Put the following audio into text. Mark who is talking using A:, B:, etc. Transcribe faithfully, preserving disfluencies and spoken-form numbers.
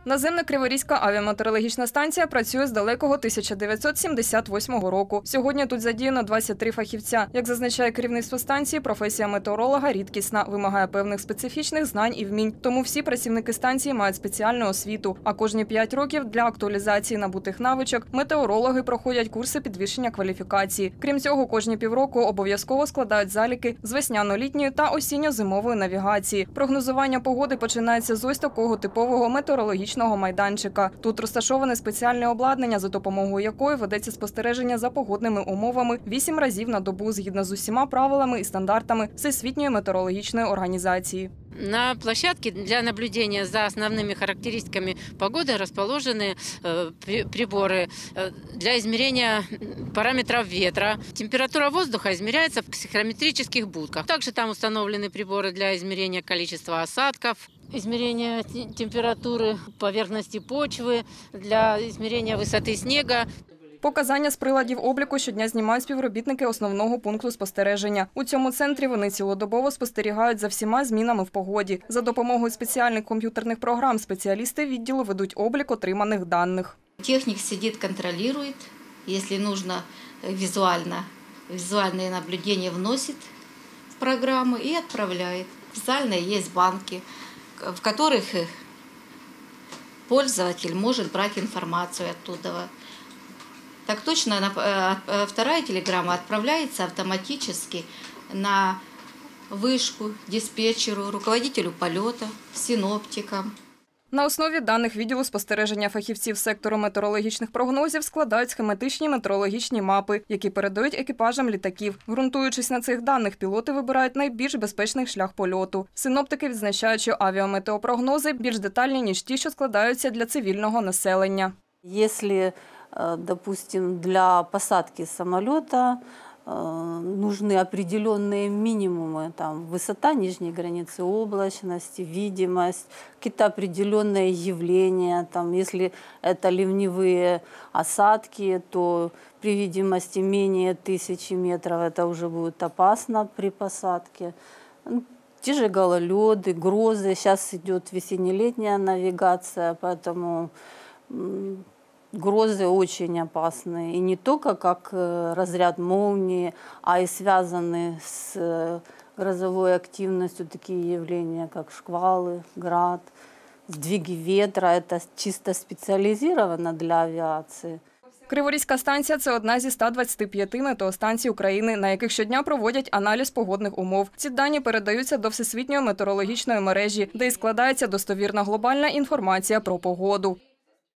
A: Наземна Криворізька авіаметеорологічна станція працює з далекого тисяча дев'ятсот сімдесят восьмого року. Сьогодні тут задіяно двадцять три фахівця. Як зазначає керівництво станції, професія метеоролога рідкісна, вимагає певних специфічних знань і вмінь. Тому всі працівники станції мають спеціальну освіту. А кожні п'ять років для актуалізації набутих навичок метеорологи проходять курси підвищення кваліфікації. Крім цього, кожні півроку обов'язково складають заліки з весняно-літньої та осінньо-зимової навігації. Прогнозування погоди починається з ось такого типового метеорологічного майданчика. Тут розташоване спеціальне обладнання, за допомогою якої ведеться спостереження за погодними умовами вісім разів на добу згідно з усіма правилами і стандартами Всесвітньої метеорологічної організації.
B: На площадке для наблюдения за основными характеристиками погоды расположены приборы для измерения параметров ветра. Температура воздуха измеряется в психрометрических будках. Также там установлены приборы для измерения количества осадков, измерения температуры поверхности почвы, для измерения высоты снега.
A: Показання з приладів обліку щодня знімають співробітники основного пункту спостереження. У цьому центрі вони цілодобово спостерігають за всіма змінами в погоді. За допомогою спеціальних комп'ютерних програм спеціалісти відділу ведуть облік отриманих даних.
C: Техник сидить, контролює, якщо потрібно візуально, візуальне наблюдення вносить в програму і відправляє. Спеціально є банки, в яких пользователь може брати інформацію оттуда. Так точно, вторая телеграмма отправляется автоматически на вышку, диспетчеру, руководителю польоту, синоптикам.
A: На основі даних відділу спостереження фахівців сектору метеорологічних прогнозів складають схематичні метеорологічні мапи, які передають екіпажам літаків. Ґрунтуючись на цих даних, пілоти вибирають найбільш безпечний шлях польоту. Синоптики відзначають, що авіаметеопрогнози більш детальні, ніж ті, що складаються для цивільного населення.
D: Якщо допустим, для посадки самолета нужны определенные минимумы, там, высота нижней границы облачности, видимость, какие-то определенные явления. Там, если это ливневые осадки, то при видимости менее тысячи метров это уже будет опасно при посадке. Те же гололеды, грозы. Сейчас идет весенне-летняя навигация, поэтому грозы очень опасны. И не только как разряд молнии, а и связаны с грозовой активностью такие явления, как шквалы, град, сдвиги ветра. Это чисто специализировано для авиации.
A: Криворізька станція – це одна зі ста двадцяти п'яти метеостанцій України, на яких щодня проводять аналіз погодних умов. Ці дані передаються до Всесвітньої метеорологічної мережі, де і складається достовірна глобальна інформація про погоду.